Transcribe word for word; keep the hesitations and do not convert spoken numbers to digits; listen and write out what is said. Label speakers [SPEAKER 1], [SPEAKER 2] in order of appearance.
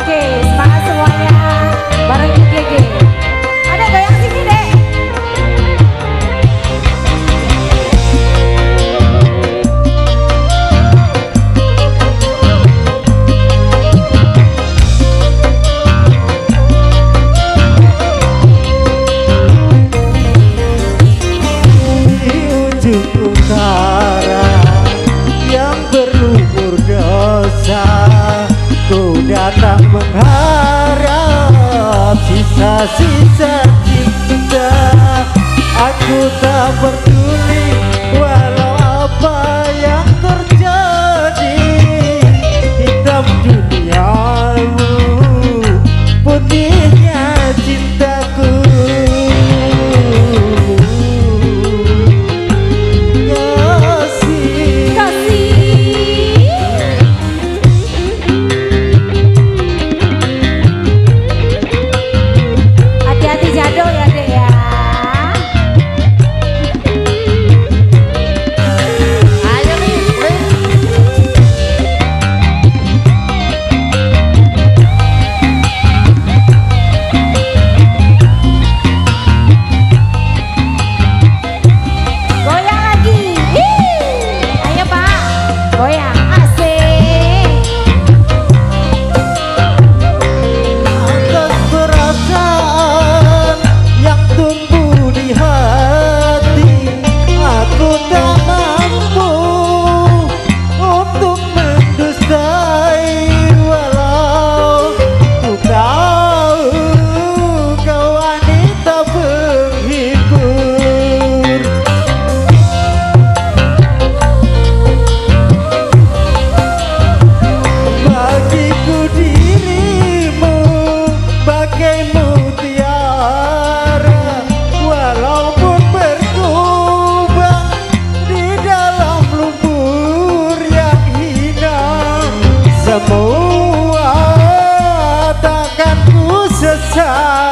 [SPEAKER 1] Oke, semangat semuanya. Bareng I G G. Ada goyang sini, Dek.
[SPEAKER 2] Di ujung utara yang berlumpur dosa, ku datang mengharap sisa-sisa cinta. Aku tak peduli walau apa yang terjadi, hitam duniamu, putihnya cintaku.
[SPEAKER 1] Hati-hati jatuh ya, Dek ya.
[SPEAKER 2] Ayo nih,
[SPEAKER 1] Goyang lagi. Ih. Ayo, Pak. Goyang. Asik.
[SPEAKER 2] atas perasaan yang tumbuh di hati, aku tak mampu untuk mendustai, walau ku tahu kau wanita penghibur. Bagiku dirimu bagai mutiara, walaupun berkubang di dalam lumpur yang hina. Semua takkan ku sesali